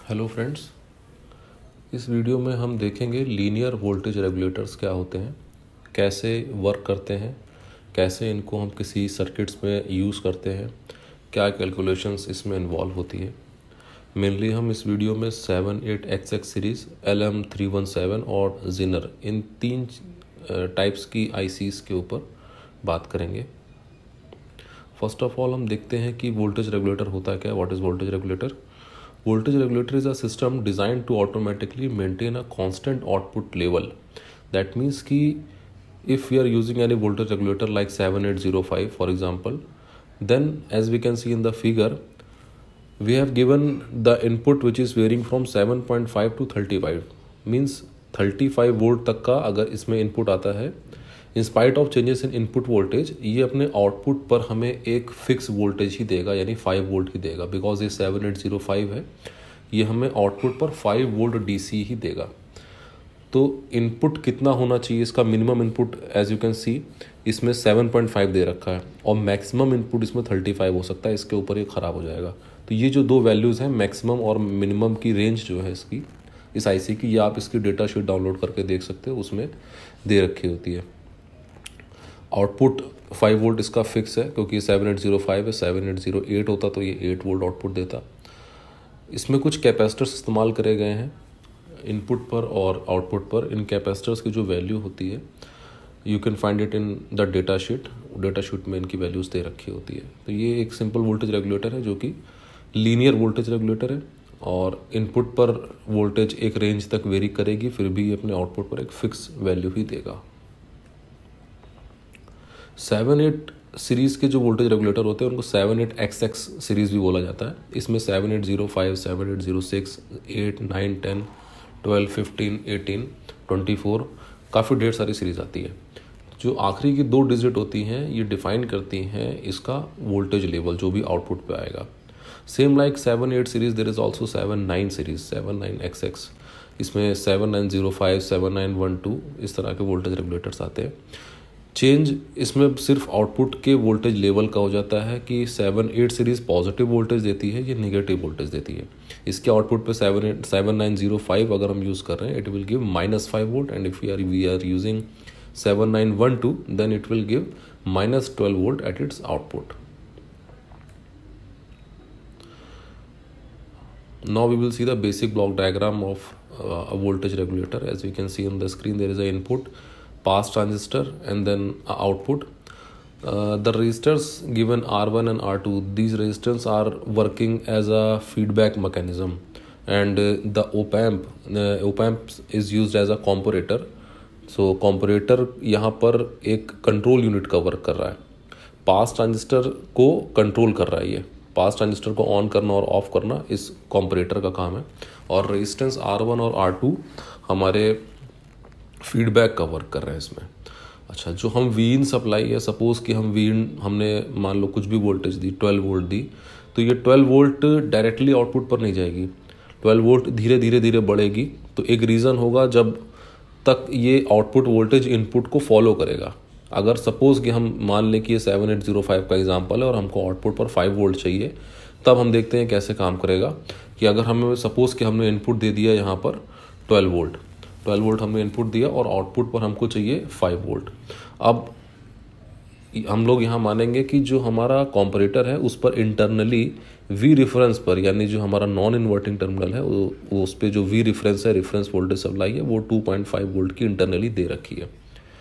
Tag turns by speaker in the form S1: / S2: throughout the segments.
S1: Hello friends, इस video में हम देखेंगे लीनियर वोल्टेज रेगुलेटर्स क्या होते हैं, कैसे वर्क करते हैं, कैसे इनको हम किसी सर्किट्स में यूज़ करते हैं, क्या कैलकुलेशंस इसमें इन्वॉल्व होती है। मेनली हम इस वीडियो में 78XX सीरीज़, LM317 और जेनर, इन तीन टाइप्स की आईसीज़ के ऊपर बात करेंगे। फर्स्ट ऑफ ऑल हम देखते हैं कि वोल्टेज रेगुलेटर होता है क्या। What is voltage regulator? Voltage regulator is a system designed to automatically maintain a constant output level. That means कि if we are using any voltage regulator like 7805 for example, then as we can see in the figure, we have given the input which is varying from 7.5 to 35. Means 35 volt तक का अगर इसमें input आता है, in spite of changes in input voltage, ये अपने output पर हमें एक फिक्स वोल्टेज ही देगा, यानी 5 वोल्ट ही देगा। बिकॉज ये 7805 है, ये हमें आउटपुट पर 5 वोल्ट डीसी ही देगा। तो इनपुट कितना होना चाहिए, इसका minimum input as you can see इसमें 7.5 दे रखा है और मैक्सिमम इनपुट इसमें 35 हो सकता है। इसके ऊपर ये ख़राब हो जाएगा। तो ये जो दो वैल्यूज़ हैं, मैक्सिमम और मिनिमम की रेंज जो है इसकी, इस आईसी की, ये आप इसकी डेटा शीट डाउनलोड करके देख सकते हो, उसमें दे रखी होती है। आउटपुट 5 वोल्ट इसका फिक्स है, क्योंकि 7805 है, 7808 होता तो ये 8 वोल्ट आउटपुट देता। इसमें कुछ कैपेसिटर्स इस्तेमाल करे गए हैं इनपुट पर और आउटपुट पर। इन कैपेसिटर्स की जो वैल्यू होती है, you can find it in the data sheet में इनकी वैल्यूज़ दे रखी होती है। तो ये एक सिंपल वोल्टेज रेगुलेटर है जो कि लीनियर वोल्टेज रेगुलेटर है, और इनपुट पर वोल्टेज एक रेंज तक वेरी करेगी, फिर भी ये अपने आउटपुट पर एक फिक्स वैल्यू ही देगा। 78 सीरीज़ के जो वोल्टेज रेगुलेटर होते हैं उनको 78XX सीरीज़ भी बोला जाता है। इसमें 7805, 7806, 8, 9, 10, 12, 15, 18, 24, काफ़ी ढेर सारी सीरीज़ आती है। जो आखिरी की 2 डिजिट होती हैं, ये डिफाइन करती हैं इसका वोल्टेज लेवल जो भी आउटपुट पे आएगा। Same like 78 series, there is also 79 series, 79XX। इसमें 7905, 7912 इस तरह के वोल्टेज रेगुलेटर्स आते हैं। चेंज इसमें सिर्फ आउटपुट के वोल्टेज लेवल का हो जाता है कि 78 सीरीज़ पॉजिटिव वोल्टेज देती है, ये नेगेटिव वोल्टेज देती है। इसके आउटपुट पे 7905 अगर हम यूज़ कर रहे हैं, it will give -5 volt, and if we are using 7912 then it will give -12 volt at its output. Now we will see the basic block diagram of a voltage regulator. As we can see on the screen, there is an input, pass transistor, and then output. The resistors given R1 and R2, these resistors are working as a feedback mechanism, and the op amp is used as a comparator. So comparator यहाँ पर एक control unit का work कर रहा है, पास transistor को control कर रहा है। ये पास ट्रांजिस्टर को ऑन करना और ऑफ करना इस कॉम्परेटर का काम है, और रेजिस्टेंस R1 और R2 हमारे फीडबैक का वर्क कर रहे हैं इसमें। अच्छा, जो हम वीन सप्लाई है, सपोज़ कि हम वीन हमने मान लो कुछ भी वोल्टेज दी, 12 वोल्ट दी, तो ये 12 वोल्ट डायरेक्टली आउटपुट पर नहीं जाएगी। 12 वोल्ट धीरे धीरे बढ़ेगी। तो एक रीज़न होगा जब तक ये आउटपुट वोल्टेज इनपुट को फॉलो करेगा। अगर सपोज़ कि हम मान लें कि ये 7805 का एग्जांपल है और हमको आउटपुट पर 5 वोल्ट चाहिए, तब हम देखते हैं कैसे काम करेगा। कि अगर हमें सपोज़ कि हमने इनपुट दे दिया यहाँ पर 12 वोल्ट हमने इनपुट दिया और आउटपुट पर हमको चाहिए 5 वोल्ट। अब हम लोग यहाँ मानेंगे कि जो हमारा कॉम्परेटर है उस पर इंटरनली वी रेफरेंस पर, यानी जो हमारा नॉन इन्वर्टिंग टर्मिनल है वो उस पर जो वी रेफरेंस है, रेफरेंस वोल्टेज सप्लाई है, वो 2.5 वोल्ट की इंटरनली दे रखी है।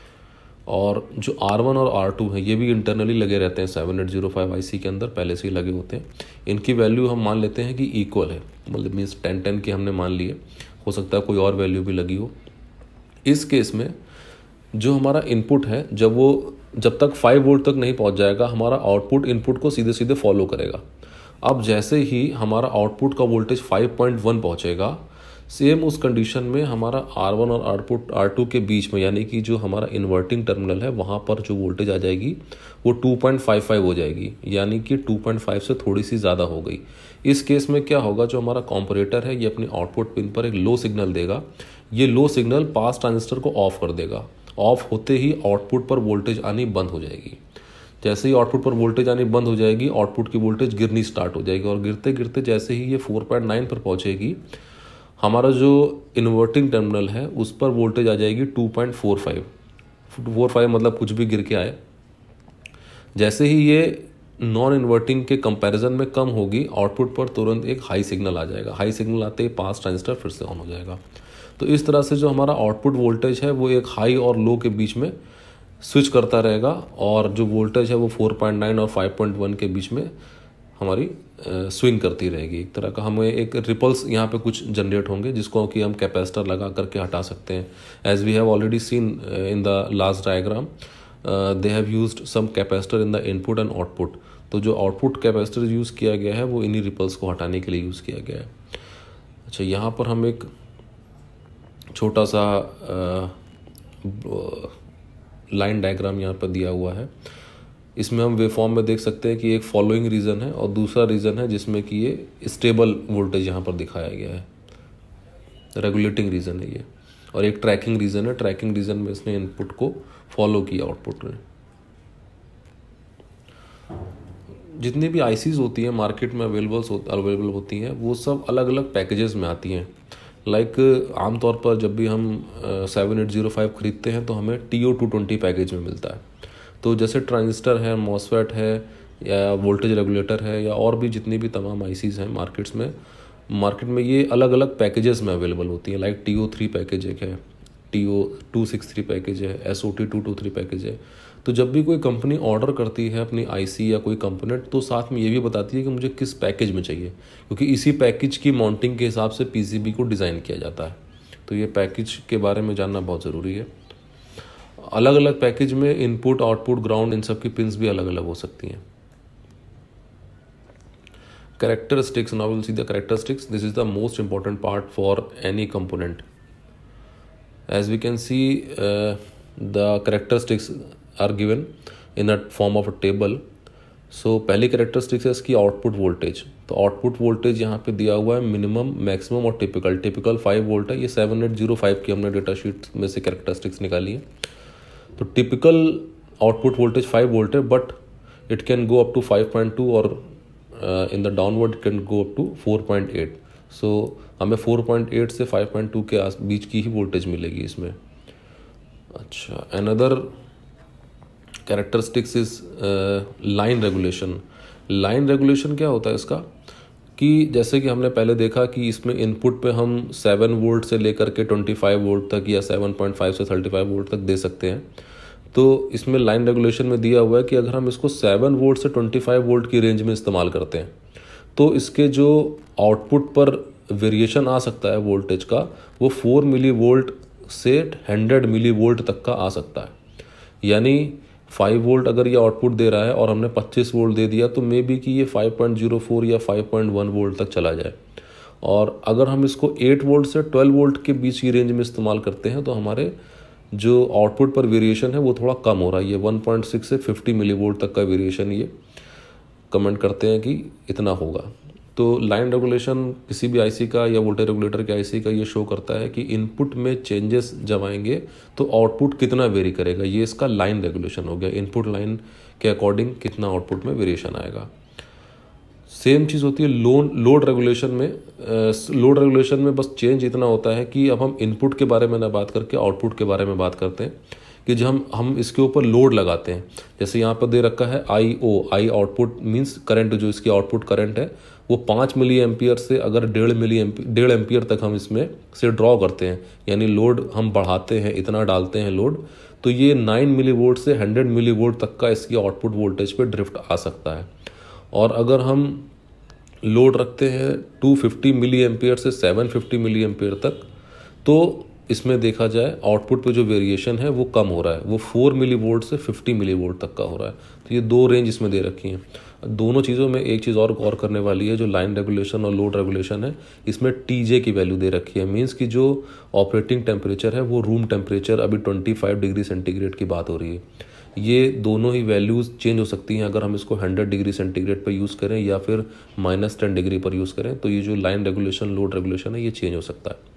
S1: और जो R1 और R2 है, ये भी इंटरनली लगे रहते हैं 7805 आईसी के अंदर, पहले से ही लगे होते हैं। इनकी वैल्यू हम मान लेते हैं कि इक्वल है, मतलब मीन्स 10-10 की हमने मान लिए, हो सकता है कोई और वैल्यू भी लगी हो। इस केस में जो हमारा इनपुट है, जब तक 5 वोल्ट तक नहीं पहुंच जाएगा, हमारा आउटपुट इनपुट को सीधे सीधे फॉलो करेगा। अब जैसे ही हमारा आउटपुट का वोल्टेज 5.1 पहुंचेगा, सेम उस कंडीशन में हमारा R1 और आउटपुट R2 के बीच में, यानी कि जो हमारा इन्वर्टिंग टर्मिनल है, वहाँ पर जो वोल्टेज आ जाएगी वो 2.55 हो जाएगी, यानी कि 2.5 से थोड़ी सी ज़्यादा हो गई। इस केस में क्या होगा, जो हमारा कॉम्परेटर है ये अपनी आउटपुट पिन पर एक लो सिग्नल देगा। ये लो सिग्नल पास ट्रांजिस्टर को ऑफ कर देगा। ऑफ होते ही आउटपुट पर वोल्टेज आनी बंद हो जाएगी। जैसे ही आउटपुट पर वोल्टेज आनी बंद हो जाएगी, आउटपुट की वोल्टेज गिरनी स्टार्ट हो जाएगी, और गिरते गिरते जैसे ही ये 4.9 पर पहुंचेगी, हमारा जो इन्वर्टिंग टर्मिनल है उस पर वोल्टेज आ जाएगी 2.45। 45 मतलब कुछ भी गिर के आए। जैसे ही ये नॉन इन्वर्टिंग के कंपैरिजन में कम होगी, आउटपुट पर तुरंत एक हाई सिग्नल आ जाएगा। हाई सिग्नल आते ही पास ट्रांजिस्टर फिर से ऑन हो जाएगा। तो इस तरह से जो हमारा आउटपुट वोल्टेज है वो एक हाई और लो के बीच में स्विच करता रहेगा, और जो वोल्टेज है वो 4.9 और 5.1 के बीच में हमारी स्विंग करती रहेगी। एक तरह का हमें एक रिपल्स यहाँ पे कुछ जनरेट होंगे, जिसको कि हम कैपेसिटर लगा करके हटा सकते हैं। As we have already seen in the last diagram, they have used some capacitor in the input and output. तो जो आउटपुट कैपेसिटर यूज़ किया गया है वो इन्हीं रिपल्स को हटाने के लिए यूज़ किया गया है। अच्छा, यहाँ पर हम एक छोटा सा लाइन डायग्राम यहाँ पर दिया हुआ है। इसमें हम वेवफॉर्म में देख सकते हैं कि एक फॉलोइंग रीजन है और दूसरा रीजन है जिसमें कि ये स्टेबल वोल्टेज यहाँ पर दिखाया गया है, रेगुलेटिंग रीजन है ये, और एक ट्रैकिंग रीजन है। ट्रैकिंग रीजन में इसने इनपुट को फॉलो किया आउटपुट में। जितनी भी आईसीज होती हैं मार्केट में अवेलेबल होती हैं, वो सब अलग अलग पैकेजेस में आती हैं। लाइक आमतौर पर जब भी हम 7805 खरीदते हैं तो हमें TO220 पैकेज में मिलता है। तो जैसे ट्रांजिस्टर है, मॉसफेट है, या वोल्टेज रेगुलेटर है, या और भी जितनी भी तमाम आईसीज हैं मार्केट में ये अलग अलग पैकेजेस में अवेलेबल होती हैं। लाइक TO3 पैकेज एक है, TO263 पैकेज है, SOT223 पैकेज है। तो जब भी कोई कंपनी ऑर्डर करती है अपनी आईसी या कोई कंपोनेंट, तो साथ में ये भी बताती है कि मुझे किस पैकेज में चाहिए, क्योंकि इसी पैकेज की माउंटिंग के हिसाब से पीसीबी को डिज़ाइन किया जाता है। तो ये पैकेज के बारे में जानना बहुत ज़रूरी है। अलग अलग पैकेज में इनपुट, आउटपुट, ग्राउंड, इन सब की पिन्स भी अलग अलग हो सकती हैं। Characteristics, now we'll see the characteristics. This is the most important part for any component. As we can see, the characteristics are given in a form of a table. So पहली characteristics है इसकी output voltage. तो output voltage यहाँ पे दिया हुआ है minimum, maximum और टिपिकल। टिपिकल 5 वोल्ट है। ये 7805 की हमने डेटा शीट में से कैरेक्टरिस्टिक्स निकाली है। तो टिपिकल आउटपुट वोल्टेज 5 वोल्ट है, but it can go up to 5.2 और in the downward can go up to 4.8। So हमें 4.8 से 5.2 के बीच की ही वोल्टेज मिलेगी इसमें। अच्छा, another characteristics is line regulation. Line regulation क्या होता है इसका, कि जैसे कि हमने पहले देखा कि इसमें इनपुट पे हम 7 वोल्ट से लेकर के 25 वोल्ट तक या 7.5 से 35 वोल्ट तक दे सकते हैं। तो इसमें लाइन रेगुलेशन में दिया हुआ है कि अगर हम इसको 7 वोल्ट से 25 वोल्ट की रेंज में इस्तेमाल करते हैं तो इसके जो आउटपुट पर वेरिएशन आ सकता है वोल्टेज का, वो 4 मिली वोल्ट से 100 मिली वोल्ट तक का आ सकता है। यानी 5 वोल्ट अगर ये आउटपुट दे रहा है और हमने 25 वोल्ट दे दिया, तो मे बी कि ये 5.04 या 5.1 वोल्ट तक चला जाए। और अगर हम इसको 8 वोल्ट से 12 वोल्ट के बीच की रेंज में इस्तेमाल करते हैं तो हमारे जो आउटपुट पर वेरिएशन है वो थोड़ा कम हो रहा है। ये 1.6 से 50 मिली वोल्ट तक का वेरिएशन ये कमेंट करते हैं कि इतना होगा। तो लाइन रेगुलेशन किसी भी आईसी का या वोल्टेज रेगुलेटर के आईसी का ये शो करता है कि इनपुट में चेंजेस जब आएंगे तो आउटपुट कितना वेरी करेगा। ये इसका लाइन रेगुलेशन हो गया, इनपुट लाइन के अकॉर्डिंग कितना आउटपुट में वेरिएशन आएगा। सेम चीज़ होती है लोड रेगुलेशन में। लोड रेगुलेशन में बस चेंज इतना होता है कि अब हम इनपुट के बारे में ना बात करके आउटपुट के बारे में बात करते हैं कि जब हम इसके ऊपर लोड लगाते हैं। जैसे यहाँ पर दे रखा है आई आउटपुट मींस करंट, जो इसकी आउटपुट करंट है वो 5 मिली एम्पियर से अगर 1.5 एम्पियर तक हम इसमें से ड्रॉ करते हैं, यानी लोड हम बढ़ाते हैं, इतना डालते हैं लोड, तो ये 9 मिली वोल्ट से 100 मिली वोल्ट तक का इसकी आउटपुट वोल्टेज पे ड्रिफ्ट आ सकता है। और अगर हम लोड रखते हैं 250 मिली एम्पियर से 750 मिली एम्पियर तक, तो इसमें देखा जाए आउटपुट पे जो वेरिएशन है वो कम हो रहा है, वो 4 मिली वोल्ट से 50 मिली वोल्ट तक का हो रहा है। तो ये दो रेंज इसमें दे रखी हैं। दोनों चीज़ों में एक चीज़ और गौर करने वाली है, जो लाइन रेगुलेशन और लोड रेगुलेशन है, इसमें टीजे की वैल्यू दे रखी है। मीन्स कि जो ऑपरेटिंग टेम्परेचर है वो रूम टेम्परेचर, अभी 25 डिग्री सेंटीग्रेड की बात हो रही है। ये दोनों ही वैल्यूज़ चेंज हो सकती हैं अगर हम इसको 100 डिग्री सेंटीग्रेड पर यूज़ करें या फिर -10 डिग्री पर यूज़ करें। तो ये जो लाइन रेगुलेशन लोड रेगुलेशन है ये चेंज हो सकता है।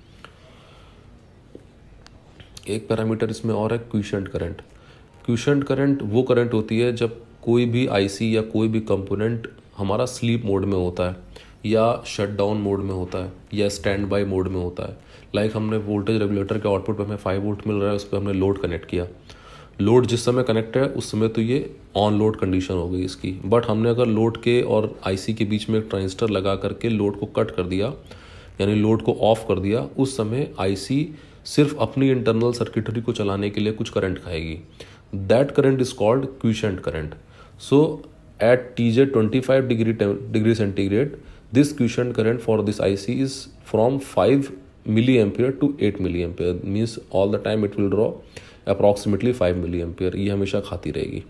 S1: एक पैरामीटर इसमें और है क्विसेंट करंट। क्विसेंट करंट वो करंट होती है जब कोई भी आईसी या कोई भी कंपोनेंट हमारा स्लीप मोड में होता है या शट डाउन मोड में होता है या स्टैंड बाय मोड में होता है। लाइक हमने वोल्टेज रेगुलेटर के आउटपुट पे हमें 5 वोल्ट मिल रहा है, उस पर हमने लोड कनेक्ट किया। लोड जिस समय कनेक्ट है उस समय तो ये ऑन लोड कंडीशन हो गई इसकी। बट हमने अगर लोड के और आईसी के बीच में एक ट्रांजिस्टर लगा करके लोड को कट कर दिया, यानी लोड को ऑफ कर दिया, उस समय आईसी सिर्फ अपनी इंटरनल सर्किटरी को चलाने के लिए कुछ करंट खाएगी। That current is called quiescent current. So at TJ 25 degree centigrade, this quiescent current for this IC is from 5 milliampere to 8 milliampere, means all the time it will draw approximately 5 milliampere। ये हमेशा खाती रहेगी।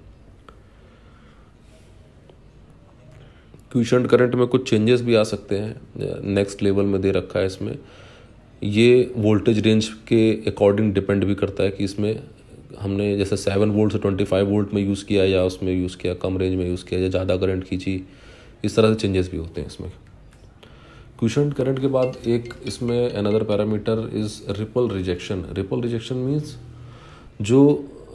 S1: Quiescent current में कुछ changes भी आ सकते हैं, next level में दे रखा है इसमें। ये वोल्टेज रेंज के अकॉर्डिंग डिपेंड भी करता है कि इसमें हमने जैसे 7 वोल्ट से 25 वोल्ट में यूज़ किया या उसमें यूज़ किया, कम रेंज में यूज़ किया या ज़्यादा करंट खींची, इस तरह से चेंजेस भी होते हैं इसमें। क्विसेंट करंट के बाद एक इसमें another parameter is ripple rejection. Ripple rejection means जो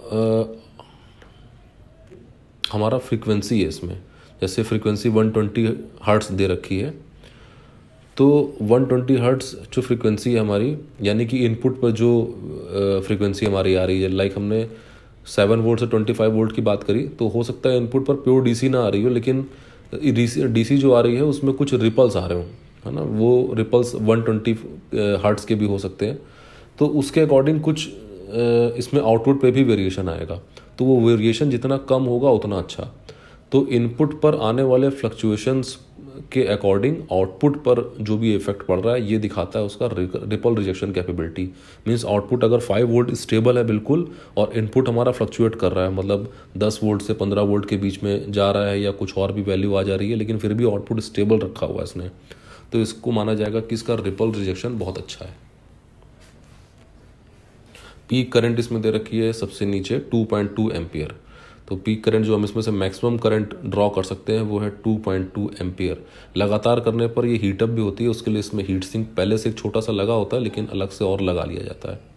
S1: हमारा फ्रीक्वेंसी है इसमें, जैसे फ्रीक्वेंसी 120 हर्ट्ज़ दे रखी है, तो 120 हर्ट्ज़ जो फ्रीक्वेंसी है हमारी, यानी कि इनपुट पर जो फ्रीक्वेंसी हमारी आ रही है, लाइक हमने 7 वोल्ट से 25 वोल्ट की बात करी, तो हो सकता है इनपुट पर प्योर डीसी ना आ रही हो, लेकिन डीसी जो आ रही है उसमें कुछ रिपल्स आ रहे हो, है ना। वो रिपल्स 120 हर्ट्ज़ के भी हो सकते हैं। तो उसके अकॉर्डिंग कुछ इसमें आउटपुट पे भी वेरिएशन आएगा। तो वो वेरिएशन जितना कम होगा उतना अच्छा। तो इनपुट पर आने वाले फ्लक्चुएशंस के अकॉर्डिंग आउटपुट पर जो भी इफेक्ट पड़ रहा है ये दिखाता है उसका ripple rejection capability. Means output अगर 5 वोल्ट स्टेबल है बिल्कुल और इनपुट हमारा फ्लक्चुएट कर रहा है, मतलब 10 वोल्ट से 15 वोल्ट के बीच में जा रहा है या कुछ और भी वैल्यू आ जा रही है, लेकिन फिर भी आउटपुट स्टेबल रखा हुआ है इसने, तो इसको माना जाएगा कि इसका रिपल रिजेक्शन बहुत अच्छा है। पीक करंट इसमें दे रखी है सबसे नीचे 2.2 एम्पियर। तो पीक करंट जो हम इसमें से मैक्सिमम करंट ड्रॉ कर सकते हैं वो है 2.2 एम्पियर। लगातार करने पर ये हीटअप भी होती है, उसके लिए इसमें हीट सिंक पहले से एक छोटा सा लगा होता है, लेकिन अलग से और लगा लिया जाता है।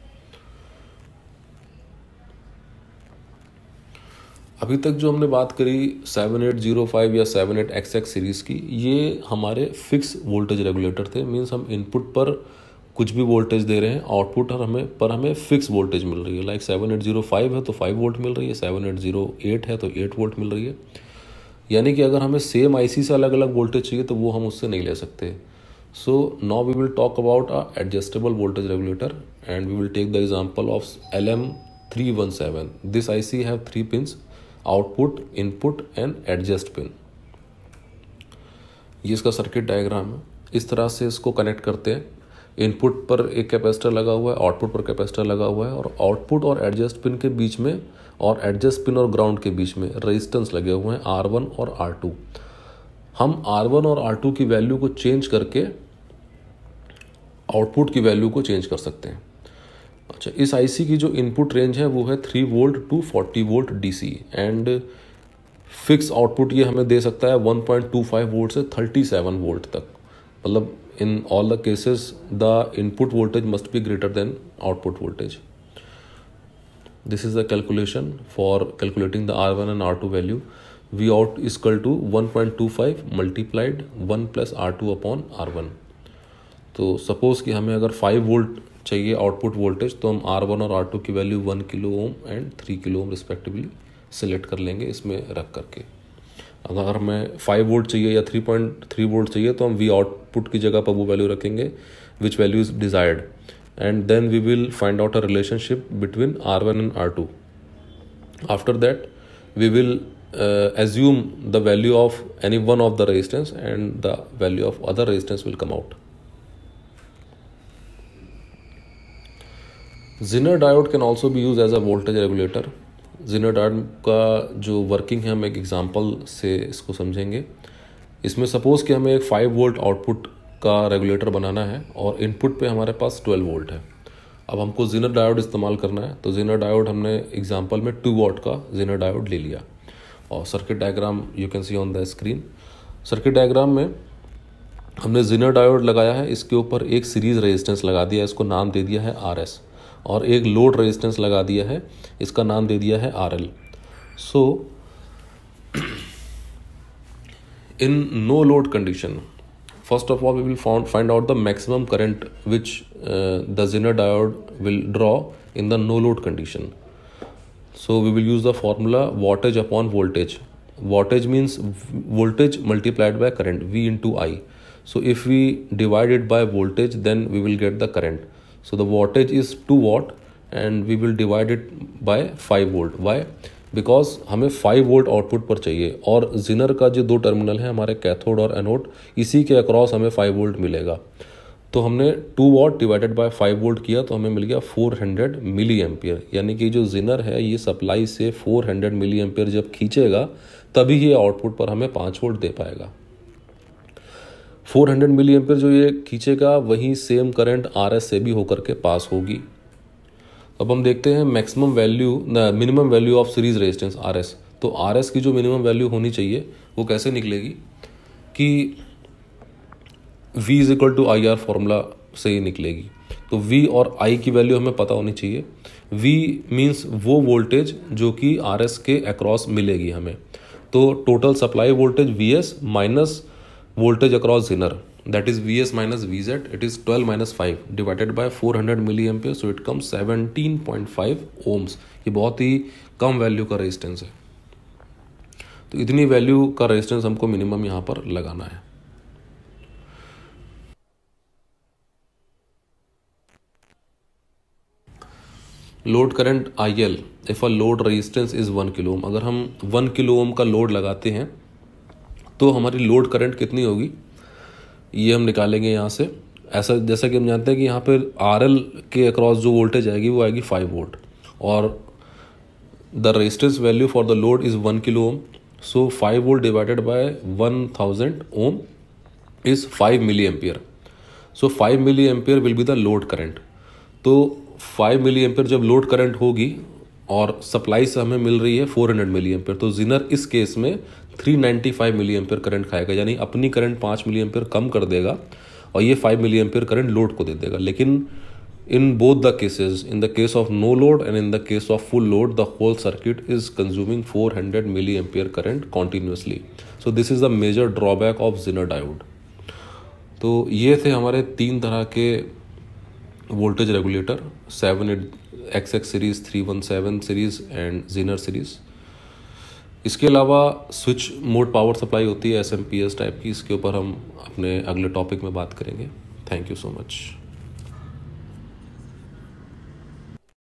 S1: अभी तक जो हमने बात करी 7805 या 78XX सीरीज़ की, ये हमारे फिक्स वोल्टेज रेगुलेटर थे। मीन्स हम इनपुट पर कुछ भी वोल्टेज दे रहे हैं, आउटपुट और हमें फिक्स वोल्टेज मिल रही है। लाइक 7805 है तो 5 वोल्ट मिल रही है, 7808 है तो 8 वोल्ट मिल रही है। यानी कि अगर हमें सेम आईसी से अलग अलग वोल्टेज चाहिए तो वो हम उससे नहीं ले सकते। So now we will talk about a adjustable voltage regulator and we will take the example of LM317। This IC have 3 pins, output, input and adjust pin. ये इसका सर्किट डायग्राम है। इस तरह से इसको कनेक्ट करते हैं। इनपुट पर एक कैपेसिटर लगा हुआ है, आउटपुट पर कैपेसिटर लगा हुआ है, और आउटपुट और एडजस्ट पिन के बीच में और एडजस्ट पिन और ग्राउंड के बीच में रेजिस्टेंस लगे हुए हैं R1 और R2। हम R1 और R2 की वैल्यू को चेंज करके आउटपुट की वैल्यू को चेंज कर सकते हैं। अच्छा, इस आईसी की जो इनपुट रेंज है वो है 3 volt to 40 volt DC and fix output ये हमें दे सकता है 1.25 वोल्ट से 37 वोल्ट तक। मतलब in all the cases the input voltage must be greater than output voltage. This is the calculation for calculating the R1 and R2 value. V out is equal to 1.25 multiplied 1 plus R2 upon R1. तो suppose कि हमें अगर 5 volt चाहिए output voltage, तो हम R1 और R2 की value 1 kilo ohm and 3 kilo ohm respectively select कर लेंगे इसमें रख करके। अगर हमें 5 वोल्ट चाहिए या 3.3 वोल्ट चाहिए तो हम V आउटपुट की जगह पर वो वैल्यू रखेंगे which value is desired, and then we will find out a relationship between R1 and R2. After that we will assume the value of any one of the resistance and the value of other resistance will come out. Zener diode can also be used as a voltage regulator. Zener diode का जो working है हम एक example से इसको समझेंगे। इसमें suppose कि हमें एक 5 वोल्ट आउटपुट का रेगुलेटर बनाना है और इनपुट पे हमारे पास 12 वोल्ट है। अब हमको Zener डायोड इस्तेमाल करना है, तो Zener डायोड हमने एग्जांपल में 2 वॉट का Zener डायोड ले लिया और circuit diagram you can see on the screen. Circuit diagram में हमने Zener डायोड लगाया है, इसके ऊपर एक सीरीज रेजिस्टेंस लगा दिया है, इसको नाम दे दिया है RS, और एक लोड रेजिस्टेंस लगा दिया है, इसका नाम दे दिया है RL। So in no load condition, first of all we will find out the maximum current which the Zener diode will draw in the no load condition. So we will use the formula wattage upon voltage. Wattage means voltage multiplied by current, V into I. So if we divide it by voltage, then we will get the current. So the wattage is 2 watt and we will divide it by 5 volt. Why? Because हमें 5 volt output पर चाहिए और zener का जो 2 terminal है हमारे cathode और anode, इसी के अक्रॉस हमें 5 वोल्ट मिलेगा। तो हमने 2 वॉट डिवाइडेड बाय 5 वोल्ट किया तो हमें मिल गया 400 मिली एम्पियर। यानी कि जो जिनर है ये सप्लाई से 400 मिली एम्पियर जब खींचेगा तभी ये आउटपुट पर हमें 5 वोल्ट दे पाएगा। 400 मिली एम्पियर जो ये खींचेगा वही सेम करंट RS से भी होकर के पास होगी। अब हम देखते हैं maximum value minimum value of series resistance RS। तो RS की जो मिनिमम वैल्यू होनी चाहिए वो कैसे निकलेगी कि V is equal to I R formula से ही निकलेगी। तो V और I की वैल्यू हमें पता होनी चाहिए। V मीन्स वो वोल्टेज जो कि RS के अक्रॉस मिलेगी हमें। तो total supply voltage VS minus voltage across zener, that is VS minus VZ, it is 12 minus 5 divided by 400 milliampere, so it comes 17.5 ohms। ये बहुत ही कम वैल्यू का रेजिस्टेंस है। तो इतनी वैल्यू का रेजिस्टेंस हमको मिनिमम यहाँ पर लगाना है। Load current IL if a load resistance is 1 kilo ohm. अगर हम 1 किलो ओम का लोड लगाते हैं तो हमारी लोड करंट कितनी होगी ये हम निकालेंगे यहाँ से। ऐसा जैसा कि हम जानते हैं कि यहाँ पे RL के अक्रॉस जो वोल्टेज आएगी वो आएगी 5 वोल्ट और the resistance value for the load is 1 kilo ohm. So 5 volt divided by 1000 ohm is 5 milli ampere. So 5 milli ampere will be the load current. तो 5 मिली एम्पियर जब load current होगी और supply से हमें मिल रही है 400 मिली एम्पियर, तो जिनर इस केस में 395 मिली एम्पियर करंट खाएगा। यानी अपनी करंट 5 मिली एम्पियर कम कर देगा और ये 5 मिली एम्पियर करंट लोड को दे देगा। लेकिन in both the cases, in the case of no load and in the case of full load, the whole circuit is consuming 400 milli ampere current continuously. So this is the major drawback of zener diode. तो ये थे हमारे 3 तरह के voltage regulator, 7XX series, 317 series and zener series. इसके अलावा switch mode power supply होती है SMP टाइप की, इसके ऊपर हम अपने अगले टॉपिक में बात करेंगे। Thank you so much.